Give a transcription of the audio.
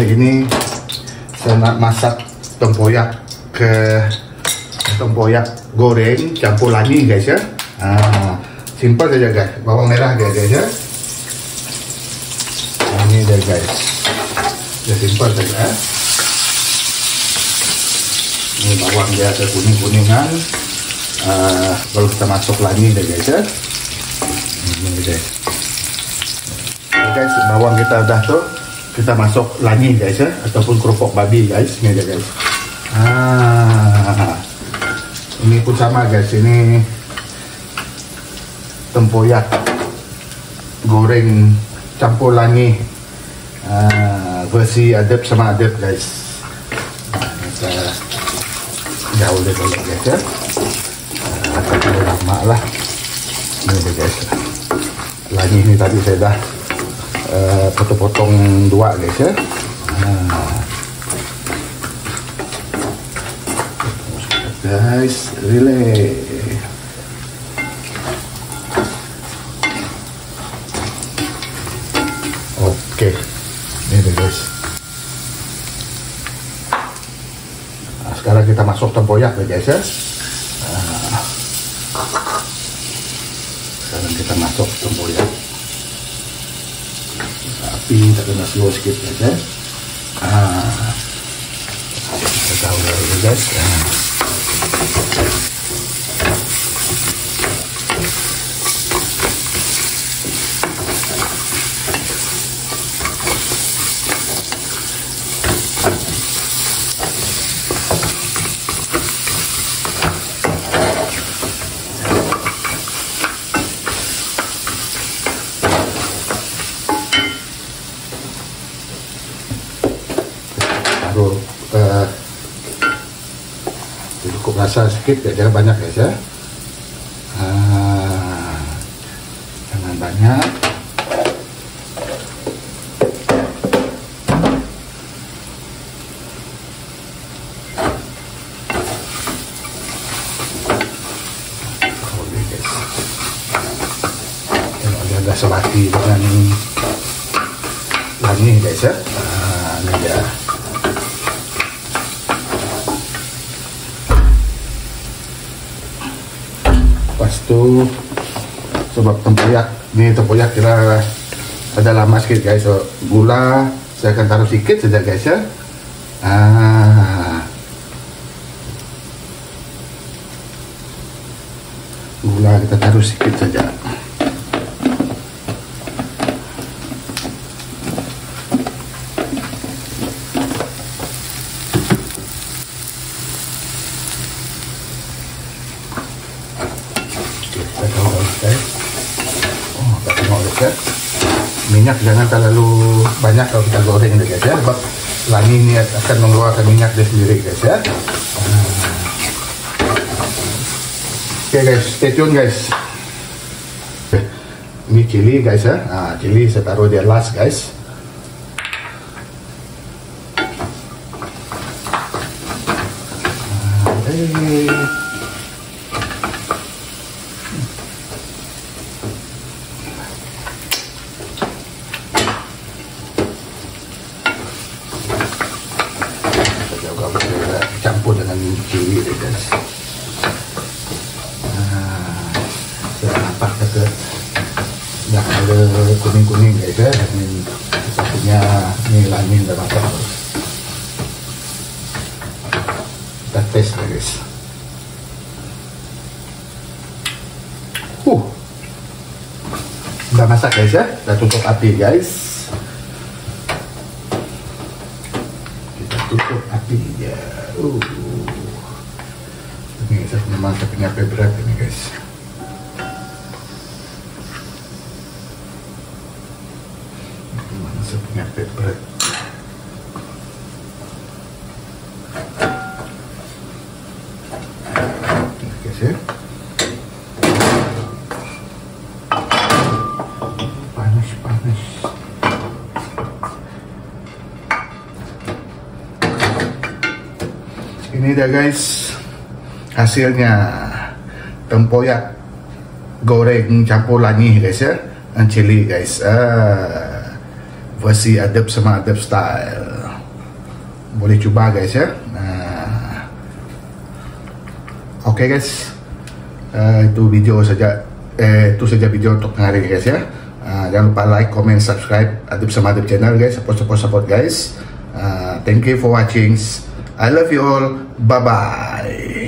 Hari ini saya nak masak tempoyak goreng campur lani guys ya. Simple saja guys. Bawang merah guys ya. Ini dia guys. Ya simple saja. Ini bawang dia ada kuning-kuningan. Baru kita masuk lani deh guys ya. Ini guys. Oke guys, bawang kita udah tuh. Kita masuk lani guys ya, ataupun kerupuk babi guys. Ini aja guys. Ini pun sama guys. Ini tempoyak goreng campur lani, versi adep sama adep guys. Kita jauh dulu guys ya. Akan lama lah. Ini aja guys. Lani ini tadi saya dah potong-potong dua guys ya. Guys, relay. Oke, ini deh guys. Sekarang kita masuk tempoyak deh guys ya. Sekarang kita masuk tempoyak. Tapi tak kena slow sikit guys ya. Kita tahu dulu guys. Taruh cukup rasa sedikit ya, jangan banyak guys ya. Jangan banyak. Dia agak sebati dengan lani guys ya. Ini dia. Lepas itu sebab tempoyak, ini tempoyak kira ada lama sedikit guys. So, gula saya akan taruh sedikit saja guys ya. Gula kita taruh sedikit saja. Minyak jangan terlalu banyak kalau kita goreng deh guys ya, sebab lani ini akan mengeluarkan minyak dia sendiri guys ya. Oke guys, stay tune guys. Ini cili guys ya. Cili saya taruh di last guys. Campur dengan cili deh guys. Saya nampak kata nggak ada kuning-kuning guys ya. Ini satunya ini lanin dah masak. Kita tes deh guys. Udah masak guys ya. Kita tutup api guys. Tutup apinya. Ini saya memang punya berat ini guys. Memang saya punya berat. Guys ya. Panas. Ini dia guys, hasilnya tempoyak goreng campur lani guys ya, dan cili guys, versi adep sama adep style. boleh coba guys ya. Oke guys, itu saja video untuk hari guys ya. Jangan lupa like, comment, subscribe Adib sama Adib channel guys. Support guys. Thank you for watching. I love you all. Bye bye.